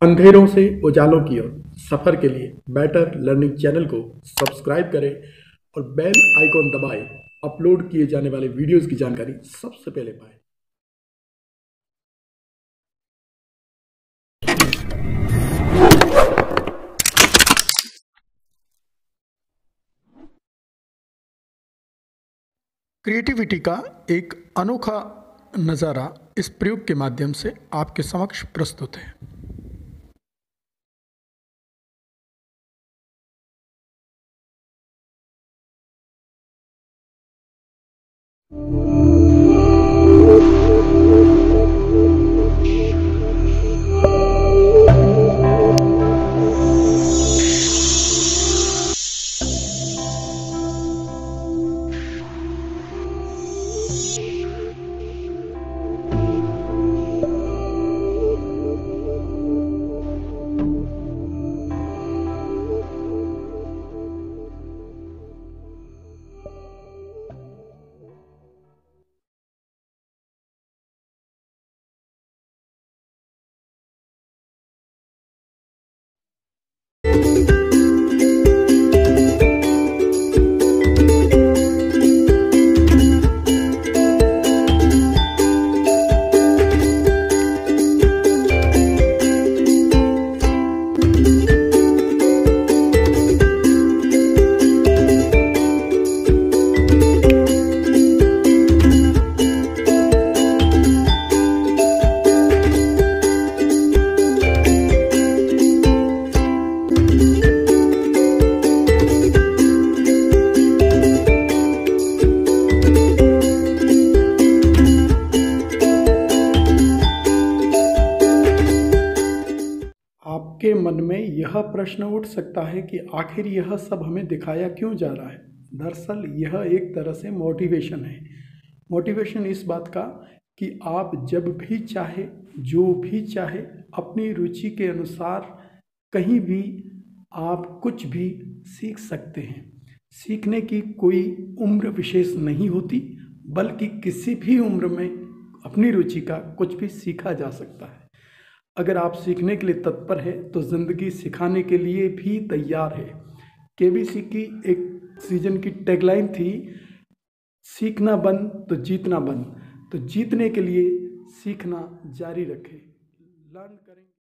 अंधेरों से उजालों की ओर सफर के लिए बेटर लर्निंग चैनल को सब्सक्राइब करें और बेल आइकॉन दबाएं। अपलोड किए जाने वाले वीडियोस की जानकारी सबसे पहले पाएं। क्रिएटिविटी का एक अनोखा नज़ारा इस प्रयोग के माध्यम से आपके समक्ष प्रस्तुत है। आपके मन में यह प्रश्न उठ सकता है कि आखिर यह सब हमें दिखाया क्यों जा रहा है। दरअसल यह एक तरह से मोटिवेशन है। मोटिवेशन इस बात का कि आप जब भी चाहे, जो भी चाहे, अपनी रुचि के अनुसार कहीं भी आप कुछ भी सीख सकते हैं। सीखने की कोई उम्र विशेष नहीं होती, बल्कि किसी भी उम्र में अपनी रुचि का कुछ भी सीखा जा सकता है। अगर आप सीखने के लिए तत्पर है तो ज़िंदगी सिखाने के लिए भी तैयार है। केबीसी की एक सीजन की टैगलाइन थी, सीखना बंद तो जीतना बंद। तो जीतने के लिए सीखना जारी रखें। लर्न करें।